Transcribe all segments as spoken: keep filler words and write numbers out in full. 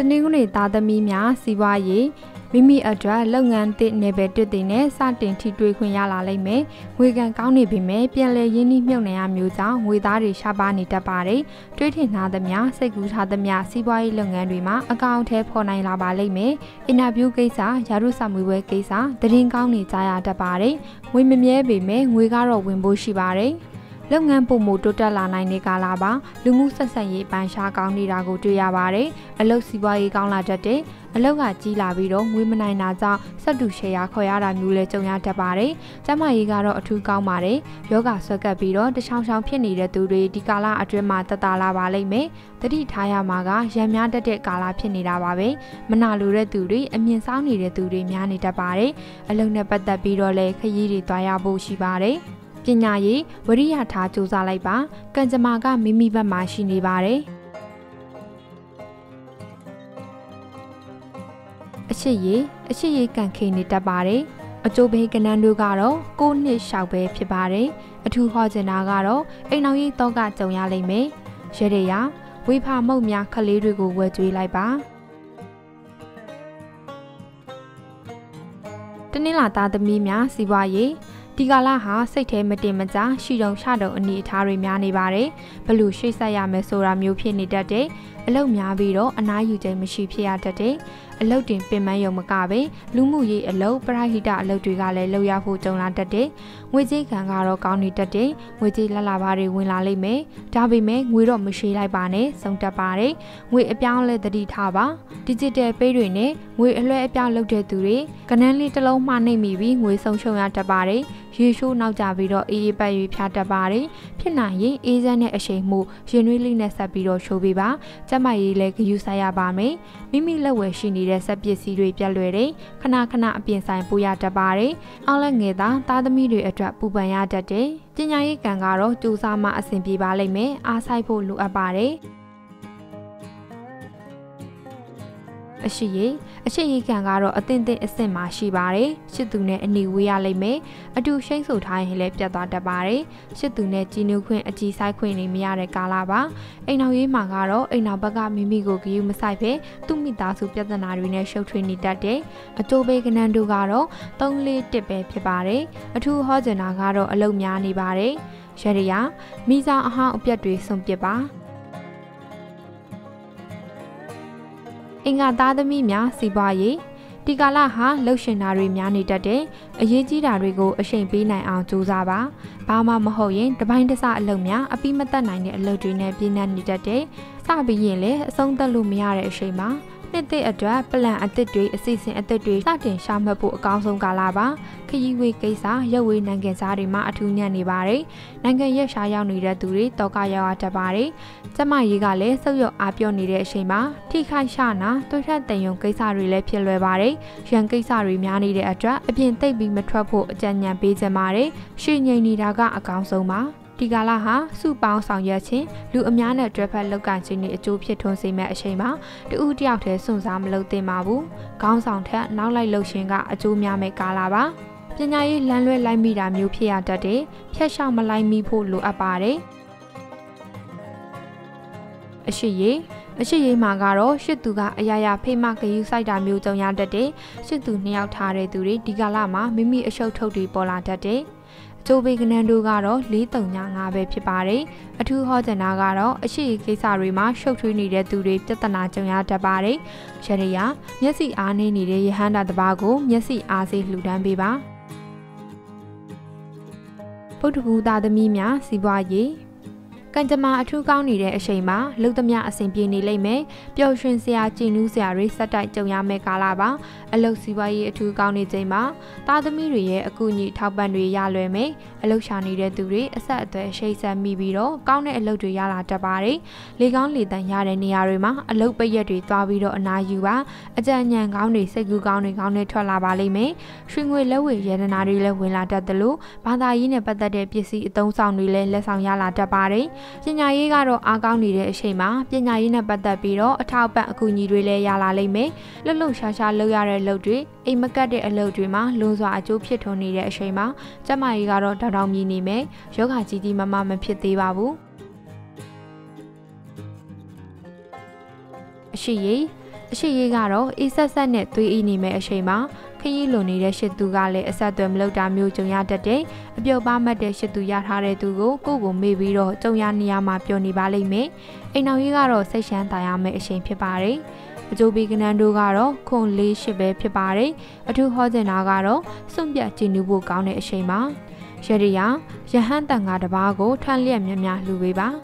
နေ့ကနေ့သားသမီးများစီးပွားရေးမိမိအတွက်လုပ်ငန်းသစ်နယ်ပယ်တွင်နဲ့စတင်ထိတွေ့ခွင့်ရလာလိမ့်မယ်။ငွေကန်ကောင်းနေပြီမဲ့ပြန်လည်ရင်းနှီးမြှုပ်နှံရမျိုးကြောင့်ငွေသားတွေရှားပါနေတတ်ပါတယ်။တွေးထင်ထားသမျှစိတ်ကူးထားသမျှစီးပွားရေးလုပ်ငန်းတွေမှာအကောင့်ထဲပေါ်နိုင်လာပါလိမ့်မယ်။အင်တာဗျူးကိစ္စယာရုဆောင်မှုပွဲကိစ္စသတင်းကောင်းနေကြရတတ်ပါတယ်။ငွေမမြဲပေမဲ့ငွေကတော့ဝင်ဖို့ရှိပါတယ်။လုပ်ငန်းပုံမှုတိုးတက်လာနိုင်တဲ့ကာလပါလူမှုဆက်ဆံရေးပန်းရှားကောင်းနေတာကိုတွေ့ရပါတယ်။အလုပ်စီးပွားရေးကောင်းလာတတ်တဲ့အလောက်ကကြီးလာပြီးတော့ငွေမနိုင်တာကြောင့်စက်တူရှယ်ယာခေါ်ရတာမျိုးလဲကြုံရတတ်ပါတယ်။ကျန်းမာရေးကတော့အထူးကောင်းပါတယ်။ယောဂဆွဲကပ်ပြီးတော့တချောင်းချောင်းဖြစ်နေတဲ့သူတွေဒီကာလအတွင်းမှာတက်တာလာပါလိမ့်မယ်။တတိထားရမှာကရံများတတ်တဲ့ကာလဖြစ်နေတာပါပဲ။မနာလိုတဲ့သူတွေအမြင်ဆောင်နေတဲ့သူတွေများနေတတ်ပါတယ်။အလုပ်နဲ့ပတ်သက်ပြီးတော့လဲခရီးတွေသွားရဖို့ရှိပါတယ်။ပညာရေးဝရိယထားစူးစမ်းလိုက်ပါကံကြမ္မာကမိမိဘက်မှာရှိနေပါတယ်အချစ်ရေးအချစ်ရေးကံခိန်နေတတ်ပါတယ်အကျိုးပေးကဏ္ဍတို့ကတော့ကိုးနှစ်ရှောက်ပဲဖြစ်ပါတယ်အထူးဟောချင်တာကတော့အိမ်တော်ရေးတော့ကကြုံရလိမ့်မယ်ရရရဝေဖာမုတ်များခလေးတွေကိုဝယ်ကြွေးလိုက်ပါတနင်္လာသားသမီးများစီးပွားရေးဒီကာလဟာစိတ်ထဲမတင်မကြရှီတုံရှတုံအနေအထားတွေများနေပါတယ်ဘလို့ရှိတ်ဆက်ရမယ်ဆိုတာမျိုးဖြစ်နေတတ်တဲ့အလုပ်များပြီးတော့အနားယူခြင်းမရှိဖြစ်ရတတ်တဲ့အလုပ်တင်ပင်ပန်းရုံမကပဲလူမှုရေးအလုပ်ပရိုဟိတအလုပ်တွေကလည်းလုပ်ရဖို့ကြုံလာတတ်တဲ့ငွေကြေးကံကတော့ကောင်းနေတတ်တဲ့ငွေကြေးလက်လာပါတွေဝင်လာလိမ့်မယ်ဒါပေမဲ့ငွေတော့မရှိလိုက်ပါနဲ့စုံတက်ပါတယ်ငွေအပြောင်းလဲတတိထားပါ digital pay တွေနဲ့ငွေအလွှဲအပြောင်းလုပ်တဲ့သူတွေကဏ္ဍလေးတစ်လုံးမှနှိပ်မိပြီးငွေဆုံးရှုံးရတတ်ပါတယ်ရေရှိုးနောက်ကြပြီးတော့အေးအေးပတ်၍ဖြာတတ်ပါတယ်ဖြစ်နိုင်ရင်အေးစမ်းတဲ့အချိန်မှုရင်နွေးလေးနဲ့ဆက်ပြီးတော့ရှိုးပေးပါကျမကြီးလည်းဂယူဆိုင်ရပါမယ်မိမိလက်ဝယ်ရှိနေတဲ့စက်ပစ္စည်းတွေပြတ်လွယ်တယ်ခဏခဏအပြင်ဆိုင်ပို့ရတတ်ပါတယ်အောက်လက်ငယ်သားသားသမီးတွေအတွက်ပူပန်ရတတ်တယ်ပညာရေးကံကတော့ကြိုးစားမှအဆင်ပြေပါလိမ့်မယ်အားဆိုင်ဖို့လိုအပ်ပါတယ်အရှိရေးအရှိရေးကံကတော့အသင့်သင့်အဆင့်မှာရှိပါတယ်ရှစ်သူနဲ့အနီဝေးရလိမ့်မယ်အတူရှိန်ဆိုထားရင်လည်းပြတ်သွားတတ်ပါတယ်ရှစ်သူနဲ့ကြီးနုခွင့်အကြီးဆိုင်ခွင့်နေမရတဲ့ကာလပါအိမ်တော်ရေးမှာကတော့အိမ်တော်ဘက်ကမိမိကိုဂရုမစိုက်ပဲသူ့မိသားစုပြဿနာတွေနဲ့ရှုပ်ထွေးနေတတ်တယ်အကျိုးပေးကဏ္ဍတို့ကတော့သုံးလေးတစ်ပဲဖြစ်ပါတယ်အထူးဟောကျင်တာကတော့အလုပ်များနေပါတယ်ရရရမိစားအဟောင်းအပြတ်တွေဆုံးပစ်ပါအင်္ဂါသားသမီးများစီးပွားရေးဒီကာလဟာလှုပ်ရှင်တာတွေများနေတတ်တဲ့အရေးကြီးတာတွေကိုအရှိန်ပေးနိုင်အောင်ကြိုးစားပါဘာမှမဟုတ်ရင်တပိုင်းတစအလုပ်များအပြီးမတက်နိုင်တဲ့အလုပ်တွေနဲ့ပြည့်နှက်နေတတ်တဲ့စပြီးရင်လည်းအဆုံးသတ်လို့မရတဲ့အချိန်မှာနှစ်သက်အတွက်ပလန်အသစ်တွေအစီအစဉ်အသစ်တွေစတင်ရှာမှတ်ဖို့အကောင်းဆုံးကာလပါခရီးဝေးကိစ္စရုပ်ဝေးနိုင်ငံသားတွေမှာအထူးညံ့နေပါတယ်နိုင်ငံရက်ရှားရောက်နေတဲ့သူတွေတောကရောက်ရတတ်ပါတယ်ကျမကြီးကလည်းဆုပ်ယုပ်အားပြောနေတဲ့အချိန်မှာထိခိုက်ရှာနာတွေ့ထက်တန်ယုံကိစ္စတွေလည်းဖြစ်လွယ်ပါတယ်ရန်ကိစ္စတွေများနေတဲ့အတွက်အပြင်သိပ်ပြီးမထွက်ဖို့အကြံဉာဏ်ပေးကြပါတယ်ရှေ့ငိမ့်နေတာကအကောင်းဆုံးပါဒီကာလဟာစုပေါင်းဆောင်ရွက်ခြင်းလူအများနဲ့တွဲဖက်လောက်ကခြင်းတွေအကျိုးဖြစ်ထွန်းစေမဲ့အချိန်မှာတူဦးတယောက်တည်းစွန့်စားမလုပ်သင့်ပါဘူး။ခေါင်းဆောင်ထက်နောက်လိုက်လှုပ်ရှင်ကအကျိုးများမဲ့ကာလပါ။ပညာရေးလမ်းလွဲလိုက်မိတာမျိုးဖြစ်ရတတ်တယ်။ဖြတ်လျှောက်မလိုက်မိဖို့လိုအပ်ပါတယ်။အရှိရေးအရှိရေးမှာကတော့ရှစ်သူကအရာရာဖိမဂယူစိုက်တာမျိုးကြုံရတတ်တယ်။ရှစ်သူနှစ်ယောက်ထားတဲ့သူတွေဒီကာလမှာမိမိအရှုပ်ထုတ်တွေပေါ်လာတတ်တယ်။ကျိုးပေးကဏ္ဍတို့ကတော့လေးတုံညာငါပဲဖြစ်ပါတယ်အထူးဟောကျင်တာကတော့အရှိကိစ္စတွေမှာရှုပ်ထွေးနေတဲ့သူတွေပြဿနာကြုံရတတ်ပါတယ်ရရရမျက်စိအားနေနေတဲ့ယဟန္တာတစ်ပါးကိုမျက်စိအားစေးလှူဒန်းပေးပါဗုဒ္ဓဘုရားသမီးများစီးပွားရေးကံကြမ္မာအထူးကောင်းနေတဲ့အချိန်မှာလုံသမျှအဆင်ပြေနေလိမ့်မယ်ပျော်ရွှင်စရာကြည်နူးစရာတွေစက်တိုက်ကြုံရမယ့်ကာလပါအလုပ်စီးပွားရေးအထူးကောင်းနေချိန်မှာသားသမီးတွေရဲ့အကူအညီထောက်ပံ့တွေရလွယ်မယ်အလုပ်ရှာနေတဲ့သူတွေအဆက်အသွယ်ရှိတ်ဆက်မိပြီးတော့ကောင်းတဲ့အလုပ်တွေရလာတတ်ပါတယ်လေကောင်းလေတန်ရတဲ့နေရာတွေမှာအလုပ်ပရက်တွေတွားပြီးတော့အနာယူပါအကြံဉာဏ်ကောင်းတွေစိတ်ကူးကောင်းတွေကောင်းတွေထွက်လာပါလိမ့်မယ်ရွှေငွေလက်ဝယ်ရတနာတွေလည်းဝင်လာတတ်တယ်လို့ဘာသာရေးနဲ့ပတ်သက်တဲ့ပစ္စည်းအသုံးဆောင်တွေလည်းလက်ဆောင်ရလာတတ်ပါတယ်ပညာရေးကတော့အားကောင်းနေတဲ့အချိန်မှာပညာရေးနဲ့ပတ်သက်ပြီးတော့အထောက်အပံ့အကူအညီတွေလည်းရလာလိမ့်မယ်လှုပ်လှုပ်ရှားရှားလုပ်ရတဲ့လုပ်တွေအိမ်မကတ်တဲ့အလုပ်တွေမှာလွန်စွာအကျိုးဖြစ်ထွန်းနေတဲ့အချိန်မှာကျမကြီးကတော့တောင်တောင်မြည်နေမယ်ယောဂကြီးကြီးမမမဖြစ်သေးပါဘူးအရှိရေးအရှိရေးကတော့အေးဆက်ဆက်နဲ့သွေးအေးနေမဲ့အချိန်မှာခရီးလွန်နေတဲ့ရှစ်သူကလည်းအဆက်အသွယ်မလုပ်တာမျိုးကြုံရတတ်တယ်။အပြုတ်ပါမှတ်တဲ့ရှစ်သူရထားတဲ့သူကိုကိုယ့်ကိုမေ့ပြီးတော့ကြုံရနေရမှာပျော်နေပါလိမ့်မယ်။အိမ်အောင်ရေးကတော့စိတ်ရှမ်းသာရမယ့်အချိန်ဖြစ်ပါတယ်။အကျိုးပေးကနန်းတို့ကတော့ခွန်လေးရှစ်ပဲဖြစ်ပါတယ်။အထူးဟောကျင်တာကတော့စွန့်ပြတ်ကြည်နူးဖို့ကောင်းတဲ့အချိန်မှာရရရရဟန်းတန်ဃာတစ်ပါးကိုထန့်လျက်များများလှူပေးပါ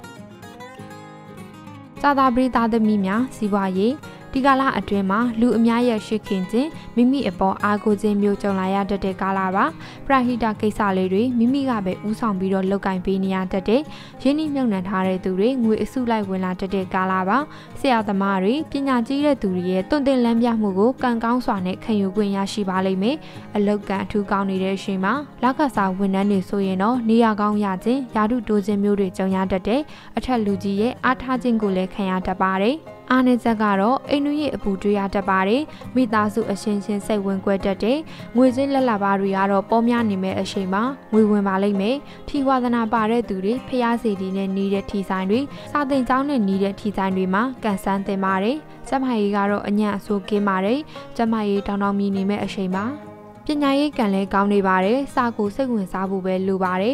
။စာသာပရိသတ်သမီးများစီးပွားရေးဒီကာလအတွင်းမှာလူအများရဲ့ရှိခင်ခြင်းမိမိအပေါ်အားကိုးခြင်းမျိုးကြုံလာရတတ်တဲ့ကာလပါပရဟိတကိစ္စလေးတွေမိမိကပဲဥဆောင်ပြီးတော့လုပ်ကင်ပေးနေရတတ်တဲ့ရင်းနှီးမြှုပ်နှံထားတဲ့သူတွေငွေအစုလိုက်ဝင်လာတတ်တဲ့ကာလပါဆရာသမားတွေပညာကြီးတဲ့သူတွေရဲ့တွင်တင်လန်းပြမှုကိုကံကောင်းစွာနဲ့ခံယူခွင့်ရရှိပါလိမ့်မယ်အလောက်ကံအထူးကောင်းနေတဲ့အချိန်မှာလက်ခစာဝန်ထမ်းတွေဆိုရင်တော့နေရာကောင်းရခြင်းယာတုတိုးခြင်းမျိုးတွေကြုံရတတ်တဲ့အထက်လူကြီးရဲ့အားထားခြင်းကိုလည်းခံရတတ်ပါတယ်အားနည်းချက်ကတော့အိမ်နူရဲ့အပူတွေးရတတ်ပါတယ်မိသားစုအရှင်ရှင်စိတ်ဝင်ကွဲတတ်တဲ့ငွေစင်းလက်လာပါတွေကတော့ပေါများနေမဲ့အချိန်မှာငွေဝင်ပါလိမ့်မယ်ထီဝါသနာပါတဲ့သူတွေဖျားစီတီနဲ့နီးတဲ့ထီဆိုင်တွေစာသင်ကျောင်းနဲ့နီးတဲ့ထီဆိုင်တွေမှာကန်ဆန်းတင်ပါတယ်ကျမကြီးကတော့အညံ့အဆိုးကင်းပါတယ်ကျမကြီးတောင်းတောင်းမြည်နေမဲ့အချိန်မှာပညာရေးကံလည်းကောင်းနေပါတယ်စာကိုစိတ်ဝင်စားဖို့ပဲလိုပါတယ်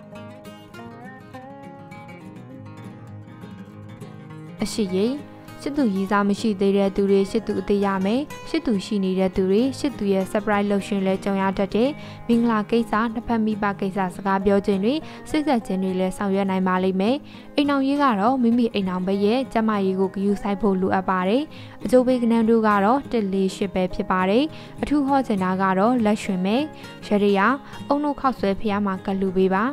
အရှိရေးရှစ်သူရည်စားမရှိသေးတဲ့သူတွေရှစ်သူအသေးရမယ်ရှစ်သူရှိနေတဲ့သူတွေရှစ်သူရဲ့ surprise လှုပ်ရှင်လဲကြုံရတတ်တဲ့မင်္ဂလာကိစ္စနှစ်ဖက်မိဘကိစ္စစကားပြောခြင်းတွေစိတ်ဆက်ခြင်းတွေလည်းဆောင်ရွက်နိုင်ပါလိမ့်မယ်အိမ်အောင်ရေးကတော့မိမိအိမ်အောင်ဘက်ရဲ့ကျမကြီးကိုဂရုစိုက်ဖို့လိုအပ်ပါတယ်အကျိုးပေးကနန်းတို့ကတော့တစ်လေးရှစ်ပဲဖြစ်ပါတယ်အထူးဟောချင်တာကတော့လက်ရွှင်မယ်ရရရအုံနှုတ်ခောက်ဆွဲဖျားမှာကလူပေးပါ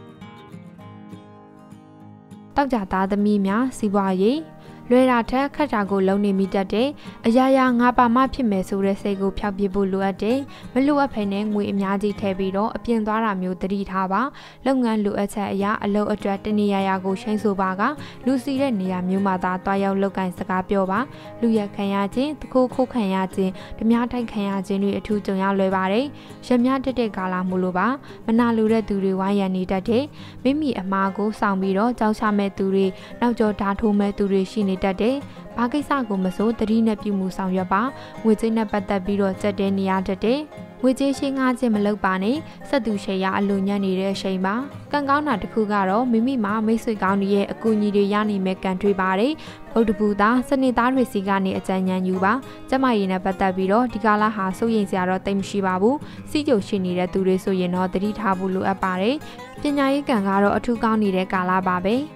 တောက်ကြသားသမီးများစီးပွားရေးလွယ်တာထက်ခက်တာကိုလုံးနေမိတတ်တဲ့အရာရာငါပါမဖြစ်မယ်ဆိုတဲ့စိတ်ကိုဖျောက်ပစ်ဖို့လိုအပ်တယ်မလိုအပ်ဖ ೇನೆ ငွေအများကြီးထည့်ပြီးတော့အပြင်သွားတာမျိုးတတိထားပါလုပ်ငန်းလိုအပ်ချက်အရာအလုပ်အတွက်တနေရာရာကိုရှိန်ဆိုပါကလူစီတဲ့နေရာမျိုးမှာသာတွားရောက်လုပ်ကင်စကားပြောပါလူရခံရခြင်းတခိုးခိုးခံရခြင်းဓမြထိုက်ခံရခြင်းတွေအထူးကြုံရလွယ်ပါတယ်ရမြတက်တဲ့ကာလမို့လို့ပါမနာလိုတဲ့သူတွေဝိုင်းရံနေတတ်တယ်မိမိအမားကိုစောင့်ပြီးတော့ကြောက်ချမဲ့သူတွေနောက်ကျော်ဓာထိုးမဲ့သူတွေရှိနေတတ်တယ်။ဘာကိစ္စကိုမဆိုတတိနဲ့ပြုမှုဆောင်ရွက်ပါငွေကြေးနဲ့ပတ်သက်ပြီးတော့ကြက်တဲ့နေရတတ်တယ်။ငွေကြေးရှင်းငါးခြင်းမလုပ်ပါနဲ့စက်သူရှယ်ရအလိုညံ့နေတဲ့အချိန်ပါကံကောင်းတာတစ်ခုကတော့မိမိမှာမိတ်ဆွေကောင်းတွေရဲ့အကူအညီတွေရနိုင်မဲ့ကံတွေပါတယ်။ဗုဒ္ဓဘုရားစနေသားတွေစီကနေအကြံဉာဏ်ယူပါကျမရည်နဲ့ပတ်သက်ပြီးတော့ဒီကာလဟာစိုးရိမ်စရာတော့တိတ်မရှိပါဘူး။စီးကြိုရှိနေတဲ့သူတွေဆိုရင်တော့တတိထားဖို့လိုအပ်ပါတယ်။ပညာရေးကံကတော့အထူးကောင်းနေတဲ့ကာလပါပဲ။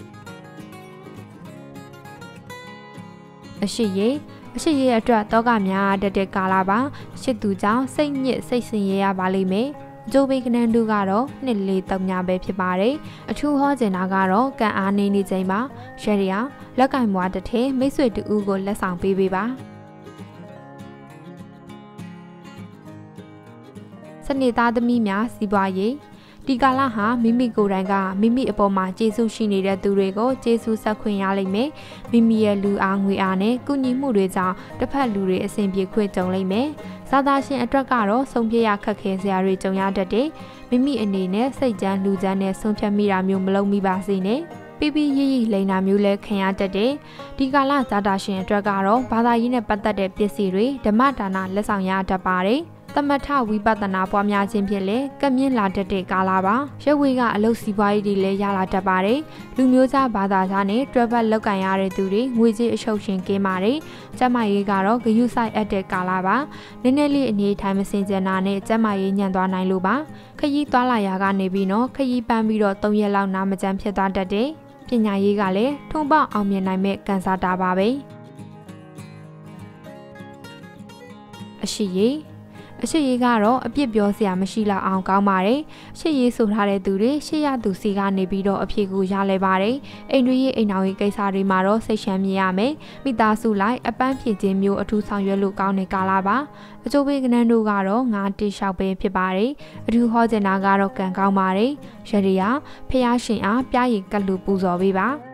အရှိရေးအရှိရေးအတွက်တောကများတတဲ့ကာလပါရှစ်သူကြောင့်စိတ်ညစ်စိတ်ဆင်ရရပါလိမ့်မယ်အကျိုးပေးကနန်းတို့ကတော့နှစ်လေးတုံညာပဲဖြစ်ပါတယ်အထူးဟောကျင်တာကတော့ကံအားနေနေချိန်ပါရရရလက်ကင်မွားတစ်ထည်မိတ်ဆွေတူဦးကိုလက်ဆောင်ပေးပေးပါစနေသားသမီးများစီးပွားရေးဒီကာလဟာမိမိကိုယ်တိုင်ကမိမိအပေါ်မှာကျေးဇူးရှိနေတဲ့သူတွေကိုကျေးဇူးဆက်ခွင့်ရလိမ့်မယ်မိမိရဲ့လူအားငွေအားနဲ့ကုညီမှုတွေကြောင့်တစ်ဖက်လူတွေအဆင်ပြေခွင့်ကြုံလိမ့်မယ်ဇာတာရှင်အတွက်ကတော့ဆုံးဖြတ်ရခက်ခဲစရာတွေကြုံရတတ်တယ်မိမိအနေနဲ့စိတ်ကြမ်းလူကြမ်းနဲ့ဆုံးဖြတ်မိတာမျိုးမလုပ်မိပါစေနဲ့ပြပြရရလိန်တာမျိုးလည်းခံရတတ်တယ်ဒီကာလဇာတာရှင်အတွက်ကတော့ဘာသာရေးနဲ့ပတ်သက်တဲ့ပစ္စည်းတွေဓမ္မဒါနလက်ဆောင်ရတတ်ပါတယ်သမထဝိပဿနာပွားများခြင်းဖြင့်လည်းကမြင့်လာတတ်တဲ့ကာလပါရွှေဝေကအလုပ်စီးပွားရေးတွေလည်းရလာတတ်ပါတယ်လူမျိုးခြားဘာသာခြားနဲ့တွဲဖက်လောက်ကင်ရတဲ့သူတွေငွေကြေးအရှုပ်ရှင်ကင်းပါတယ်ကျမရေးကတော့ဂရုစိုက်အပ်တဲ့ကာလပါနည်းနည်းလေးအနေထိုင်မစင်ကြနာနဲ့ကျမရေးညံ့သွားနိုင်လို့ပါခရီးသွားလာရာကနေပြီးတော့ခရီးပန်းပြီးတော့၃ရက်လောက်နာမကျန်းဖြစ်သွားတတ်တယ်ပညာရေးကလည်းထုံပေါအောင်မြင်နိုင်မဲ့ကန်စားတာပါပဲအရှိရေးအရှိရေးကတော့အပြစ်ပြောစရာမရှိလောက်အောင်ကောင်းပါတယ်။ရှေ့ရေးဆိုထားတဲ့သူတွေရှေ့ရသူစီကနေပြီးတော့အဖြေကိုရလဲပါတယ်။အိမ်တွေရဲ့အိမ်တော်ရေးကိစ္စတွေမှာတော့စိတ်ရှမ်းမြင်ရမယ်။မိသားစုလိုက်အပန်းဖြေခြင်းမျိုးအထူးဆောင်ရွက်လို့ကောင်းတဲ့ကာလပါ။အကျိုးပေးကနန်းတို့ကတော့ငါတိလျှောက်ပဲဖြစ်ပါတယ်။အထူးဟောကျင်တာကတော့ကံကောင်းပါတယ်။ရရရဖျားရှင်အားပြားရည်ကလူပူဇော်ပေးပါ။